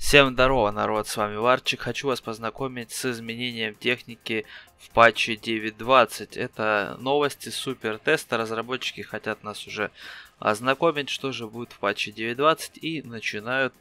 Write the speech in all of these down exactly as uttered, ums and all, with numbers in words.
Всем здорово, народ, с вами Варчик. Хочу вас познакомить с изменением техники в патче девять двадцать. Это новости супер теста. Разработчики хотят нас уже ознакомить, что же будет в патче девять двадцать, и начинают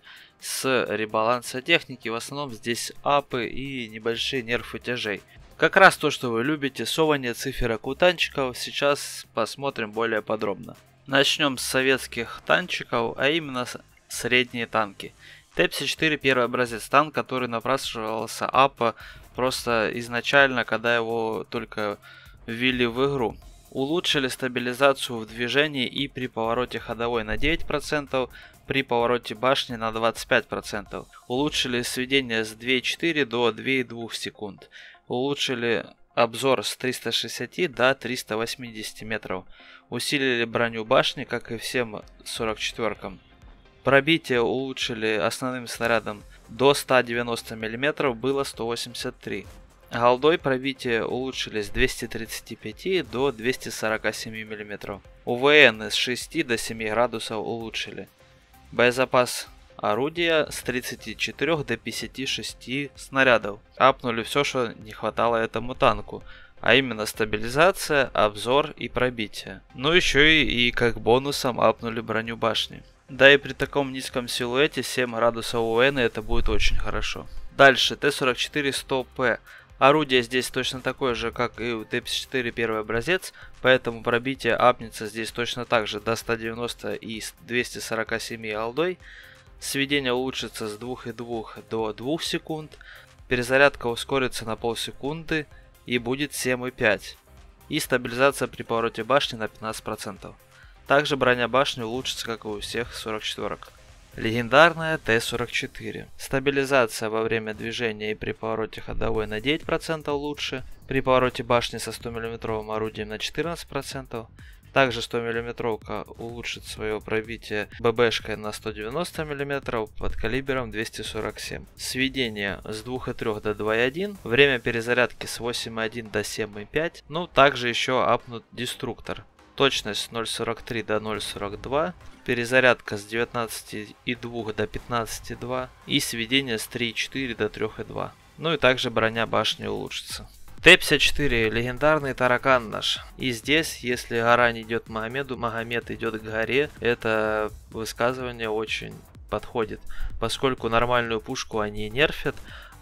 с ребаланса техники. В основном здесь апы и небольшие нерфы тяжей. Как раз то, что вы любите, сование циферок у танчиков. Сейчас посмотрим более подробно. Начнем с советских танчиков, а именно средние танки. Т пятьдесят четыре первый образец, танк, который напрашивался апа просто изначально, когда его только ввели в игру. Улучшили стабилизацию в движении и при повороте ходовой на девять процентов, при повороте башни на двадцать пять процентов. Улучшили сведение с две и четыре до две и две секунд. Улучшили обзор с триста шестидесяти до триста восьмидесяти метров. Усилили броню башни, как и всем сорок четвёркам. Пробитие улучшили основным снарядом до ста девяноста миллиметров, было сто восемьдесят три. Голдой пробитие улучшили с двухсот тридцати пяти до двухсот сорока семи миллиметров. УВН с шести до семи градусов улучшили. Боезапас орудия с тридцати четырёх до пятидесяти шести снарядов. Апнули все, что не хватало этому танку. А именно стабилизация, обзор и пробитие. Ну еще и, и как бонусом апнули броню башни. Да и при таком низком силуэте семь градусов УН это будет очень хорошо. Дальше Т сорок четыре сто П. Орудие здесь точно такое же, как и у Т пятьдесят четыре первый образец, поэтому пробитие апнется здесь точно так же до ста девяноста и двухсот сорока семи голдой. Сведение улучшится с двух и двух до двух секунд. Перезарядка ускорится на полсекунды и будет семь и пять. И стабилизация при повороте башни на пятнадцать процентов. Также броня башни улучшится, как и у всех сорок четвёрок. Легендарная Т сорок четыре. Стабилизация во время движения и при повороте ходовой на девять процентов лучше. При повороте башни со ста миллиметровым орудием на четырнадцать процентов. Также сто миллиметровка улучшит свое пробитие ББшкой на сто девяносто миллиметров под калибром двести сорок семь. Сведение с двух и трёх до двух и одного. Время перезарядки с восьми и одного до семи и пяти. Ну, также еще апнут деструктор. Точность с ноль сорок три до ноль сорок два. Перезарядка с девятнадцати и двух до пятнадцати и двух. И сведение с трёх и четырёх до трёх и двух. Ну и также броня башни улучшится. Т пятьдесят четыре легендарный таракан наш. И здесь, если гора не идет Магомеду, Магомед идет к горе, это высказывание очень подходит. Поскольку нормальную пушку они нерфят,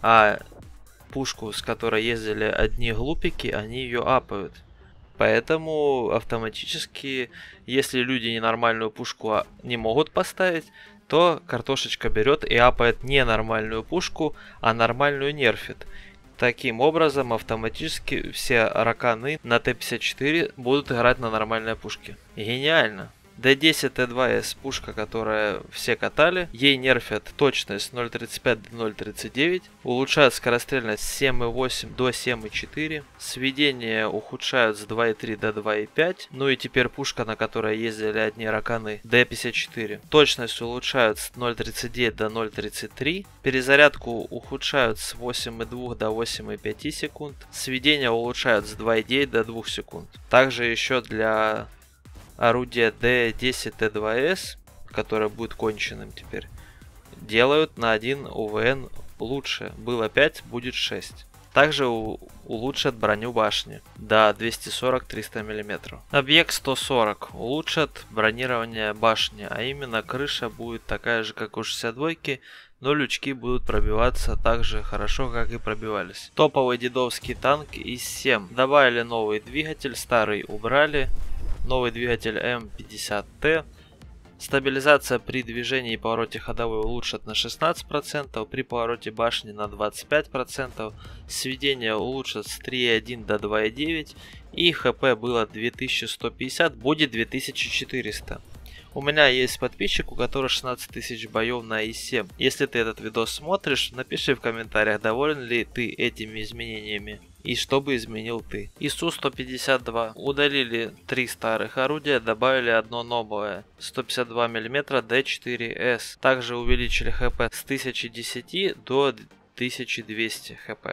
а пушку, с которой ездили одни глупики, они ее апают. Поэтому автоматически, если люди ненормальную пушку не могут поставить, то картошечка берет и апает не нормальную пушку, а нормальную нерфит. Таким образом, автоматически все раканы на Т пятьдесят четыре будут играть на нормальной пушке. Гениально! Д десять Т два С пушка, которая все катали, ей нерфят точность с ноль тридцать пять до ноль тридцать девять, улучшают скорострельность с семь и восемь до семь и четыре, сведение ухудшают с два и три до два и пять, ну и теперь пушка, на которой ездили одни раканы, Д пятьдесят четыре, точность улучшают с ноль тридцать девять до ноль тридцать три, перезарядку ухудшают с восьми и двух до восьми и пяти секунд, сведение улучшают с двух и девяти до двух секунд. Также еще для орудие Д десять Т два С, которое будет конченным теперь, делают на один УВН лучше. Было пять, будет шесть. Также у, улучшат броню башни до двухсот сорока — трёхсот миллиметров. Объект сто сорок улучшат бронирование башни, а именно крыша будет такая же, как у шестьдесят двойки, но лючки будут пробиваться так же хорошо, как и пробивались. Топовый дедовский танк ИС семь. Добавили новый двигатель, старый убрали. Новый двигатель М пятьдесят Т. Стабилизация при движении и повороте ходовой улучшат на шестнадцать процентов, при повороте башни на двадцать пять процентов, сведение улучшат с трёх и одного до двух и девяти, и ХП было две тысячи сто пятьдесят, будет две тысячи четыреста. У меня есть подписчик, у которого шестнадцать тысяч боев на ИС семь. Если ты этот видос смотришь, напиши в комментариях, доволен ли ты этими изменениями и что бы изменил ты. ИСу сто пятьдесят два. Удалили три старых орудия, добавили одно новое. сто пятьдесят два миллиметра Д четыре С. Также увеличили ХП с тысячи десяти до тысячи двухсот хп.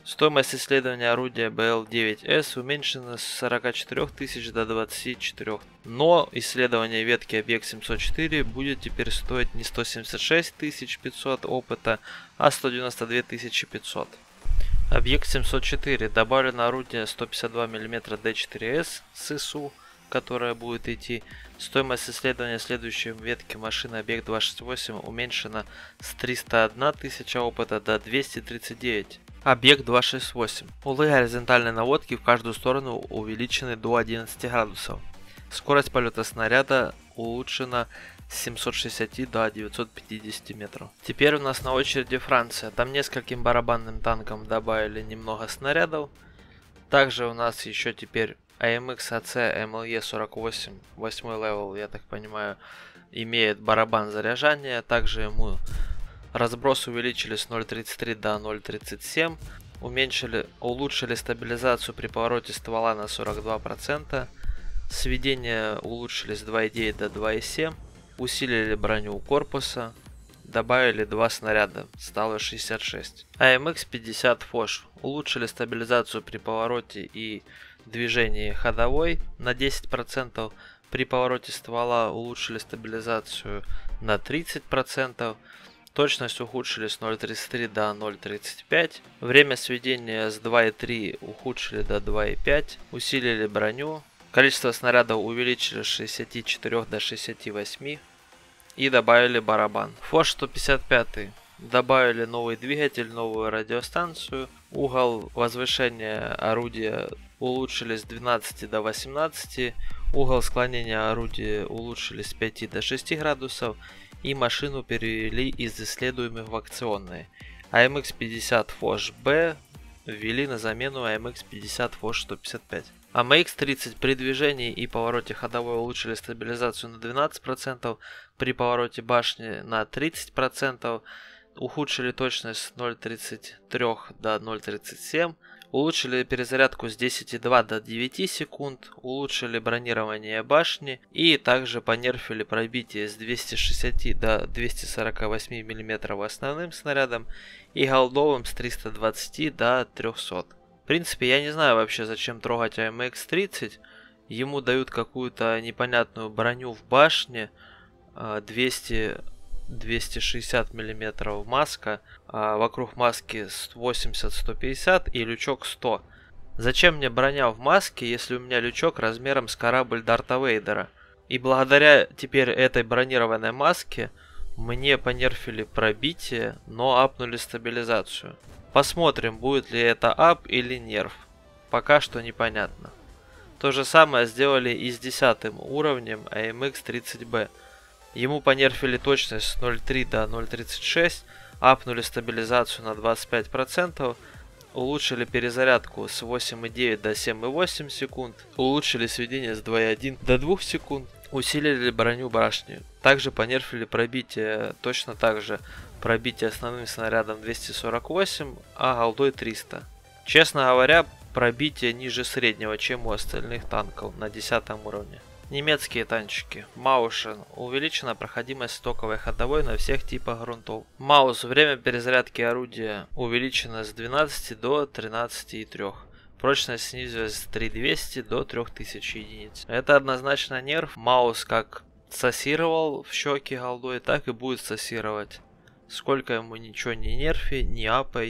Стоимость исследования орудия бэ эл девять эс уменьшена с сорока четырёх тысяч до двадцати четырёх. Но исследование ветки объект семьсот четыре будет теперь стоить не сто семьдесят шесть тысяч пятьсот опыта, а сто девяносто две тысячи пятьсот. Объект семьсот четыре. Добавлено орудие сто пятьдесят два миллиметра дэ четыре эс с ИСУ, которая будет идти. Стоимость исследования следующей ветки машины объект двести шестьдесят восемь уменьшена с триста одна тысяча опыта до двухсот тридцати девяти. Объект двести шестьдесят восемь. Углы горизонтальной наводки в каждую сторону увеличены до одиннадцати градусов. Скорость полета снаряда улучшена с семисот шестидесяти до девятисот пятидесяти метров. Теперь у нас на очереди Франция. Там нескольким барабанным танкам добавили немного снарядов. Также у нас еще теперь а эм икс а цэ эм эл е сорок восемь, восьмой левел, я так понимаю, имеет барабан заряжания. Также ему разброс увеличили с ноль целых тридцать три до ноль целых тридцать семь. Уменьшили, улучшили стабилизацию при повороте ствола на сорок два процента. Сведения улучшили с два и девять до два и семь. Усилили броню корпуса. Добавили два снаряда, стало шестьдесят шесть. а эм икс пятьдесят Foch. Улучшили стабилизацию при повороте и движении ходовой на десять процентов. При повороте ствола улучшили стабилизацию на тридцать процентов. Точность ухудшили с ноль целых тридцать три до ноль целых тридцать пять. Время сведения с два и три ухудшили до два и пять. Усилили броню. Количество снарядов увеличили с шестидесяти четырёх до шестидесяти восьми. И добавили барабан. Foch сто пятьдесят пять. Добавили новый двигатель, новую радиостанцию. Угол возвышения орудия улучшили с двенадцати до восемнадцати. Угол склонения орудия улучшили с пяти до шести градусов. И машину перевели из исследуемых в акционные. а эм икс пятьдесят Foch B ввели на замену а эм икс пятьдесят Foch сто пятьдесят пять. а эм икс тридцать при движении и повороте ходовой улучшили стабилизацию на двенадцать процентов, при повороте башни на тридцать процентов, ухудшили точность с ноль целых тридцать три до ноль целых тридцать семь, улучшили перезарядку с десяти целых двух до девяти секунд, улучшили бронирование башни и также понерфили пробитие с двухсот шестидесяти до двухсот сорока восьми миллиметров основным снарядом и голдовым с трёхсот двадцати до трёхсот. В принципе, я не знаю вообще, зачем трогать а эм икс тридцать. Ему дают какую-то непонятную броню в башне, двести двести шестьдесят миллиметров маска, а вокруг маски восемьдесят сто пятьдесят и лючок сто. Зачем мне броня в маске, если у меня лючок размером с корабль Дарта Вейдера? И благодаря теперь этой бронированной маске мне понерфили пробитие, но апнули стабилизацию. Посмотрим, будет ли это ап или нерф. Пока что непонятно. То же самое сделали и с десятым уровнем а эм икс тридцать бэ. Ему понерфили точность с ноль целых три до ноль целых тридцать шесть, апнули стабилизацию на двадцать пять процентов, улучшили перезарядку с восемь и девять до семь и восемь секунд, улучшили сведение с два и один до двух секунд, усилили броню башни. Также понерфили пробитие, точно так же пробитие основным снарядом двести сорок восемь, а голдой триста. Честно говоря, пробитие ниже среднего, чем у остальных танков на десятом уровне. Немецкие танчики. Маушен. Увеличена проходимость стоковой ходовой на всех типах грунтов. Маус. Время перезарядки орудия увеличено с двенадцати до тринадцати и трёх. Прочность снизилась с три тысячи двухсот до трёх тысяч единиц. Это однозначно нерф. Маус как сассировал в щеки голдой, так и будет сассировать. Сколько ему ничего не нерфи, не апай.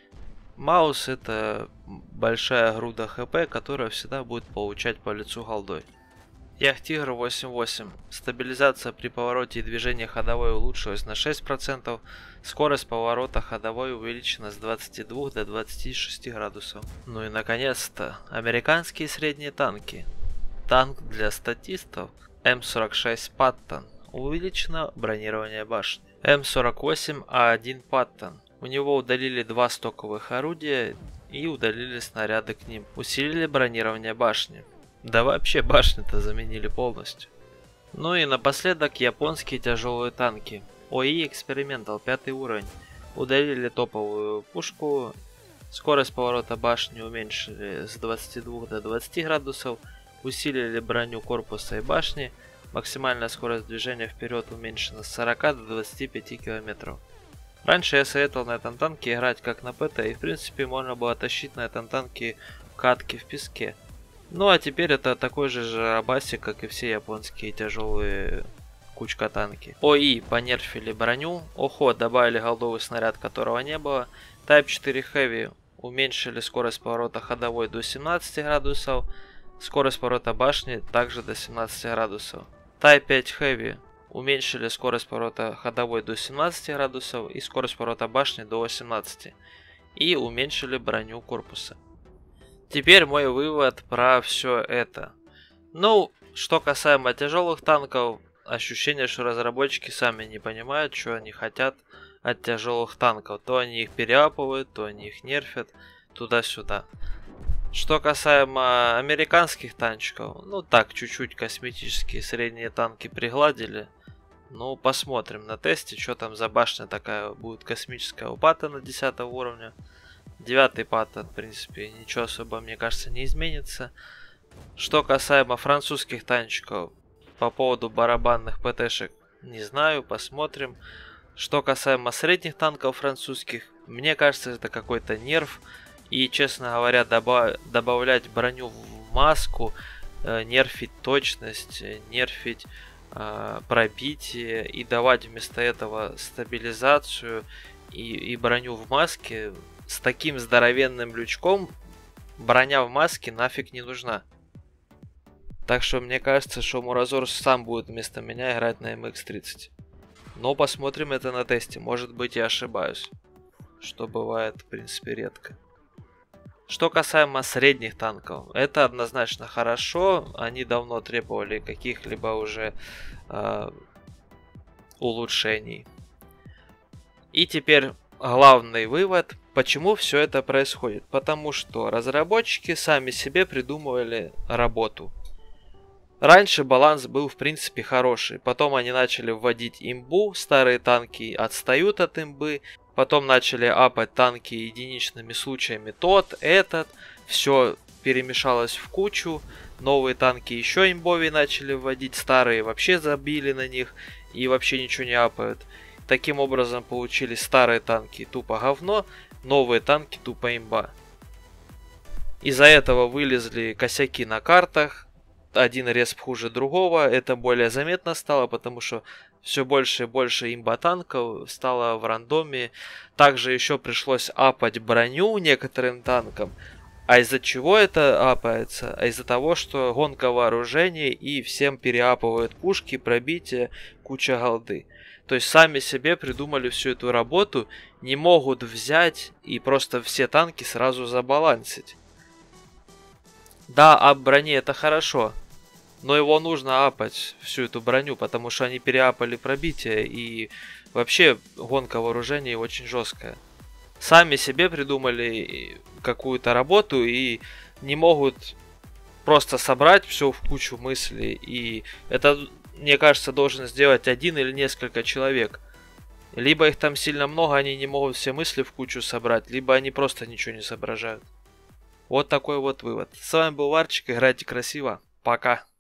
Маус это большая груда хп, которая всегда будет получать по лицу голдой. Яхтигр восемь восемь. Стабилизация при повороте и движении ходовой улучшилась на шесть процентов. Скорость поворота ходовой увеличена с двадцати двух до двадцати шести градусов. Ну и наконец-то, американские средние танки. Танк для статистов эм сорок шесть Паттон. Увеличено бронирование башни. эм сорок восемь а один Паттон. У него удалили два стоковых орудия и удалили снаряды к ним. Усилили бронирование башни. Да вообще башни-то заменили полностью. Ну и напоследок японские тяжелые танки. о и Experimental, пятый уровень. Удалили топовую пушку. Скорость поворота башни уменьшили с двадцати двух до двадцати градусов. Усилили броню корпуса и башни. Максимальная скорость движения вперед уменьшена с сорока до двадцати пяти километров. Раньше я советовал на этом танке играть как на ПТ, и в принципе можно было тащить на этом танке катки в песке. Ну а теперь это такой же жарабасик, как и все японские тяжелые кучка танки. ОИ понерфили броню, ОХО добавили голдовый снаряд, которого не было, Тайп четыре Heavy уменьшили скорость поворота ходовой до семнадцати градусов, скорость поворота башни также до семнадцати градусов. Тайп пять Heavy уменьшили скорость поворота ходовой до семнадцати градусов и скорость поворота башни до восемнадцати. И уменьшили броню корпуса. Теперь мой вывод про все это. Ну, что касаемо тяжелых танков, ощущение, что разработчики сами не понимают, что они хотят от тяжелых танков. То они их переапывают, то они их нерфят, туда-сюда. Что касаемо американских танчиков, ну так, чуть-чуть косметические средние танки пригладили. Ну, посмотрим на тесте, что там за башня такая будет космическая у Паттона десятого уровня. Девятый Паттон, в принципе, ничего особо, мне кажется, не изменится. Что касаемо французских танчиков, по поводу барабанных ПТшек, не знаю, посмотрим. Что касаемо средних танков французских, мне кажется, это какой-то нерв. И, честно говоря, добав добавлять броню в маску, э, нерфить точность, нерфить э, пробитие и давать вместо этого стабилизацию и, и броню в маске, с таким здоровенным лючком броня в маске нафиг не нужна. Так что мне кажется, что Муразор сам будет вместо меня играть на эм икс тридцать. Но посмотрим это на тесте. Может быть, я ошибаюсь. Что бывает, в принципе, редко. Что касаемо средних танков. Это однозначно хорошо. Они давно требовали каких-либо уже э, улучшений. И теперь главный вывод. Почему все это происходит? Потому что разработчики сами себе придумывали работу. Раньше баланс был в принципе хороший, потом они начали вводить имбу, старые танки отстают от имбы, потом начали апать танки единичными случаями тот, этот, все перемешалось в кучу, новые танки еще имбовые начали вводить, старые вообще забили на них и вообще ничего не апают. Таким образом получились старые танки тупо говно, новые танки тупо имба. Из-за этого вылезли косяки на картах. Один респ хуже другого, это более заметно стало, потому что все больше и больше имба-танков стало в рандоме. Также еще пришлось апать броню некоторым танкам. А из-за чего это апается? А из-за того, что гонка вооружений и всем переапывают пушки, пробитие, куча голды. То есть сами себе придумали всю эту работу, не могут взять и просто все танки сразу забалансить. Да, ап брони это хорошо. Но его нужно апать, всю эту броню, потому что они переапали пробитие, и вообще гонка вооружений очень жесткая. Сами себе придумали какую-то работу и не могут просто собрать все в кучу мыслей. И это, мне кажется, должен сделать один или несколько человек. Либо их там сильно много, они не могут все мысли в кучу собрать, либо они просто ничего не соображают. Вот такой вот вывод. С вами был Варчик, играйте красиво. Пока.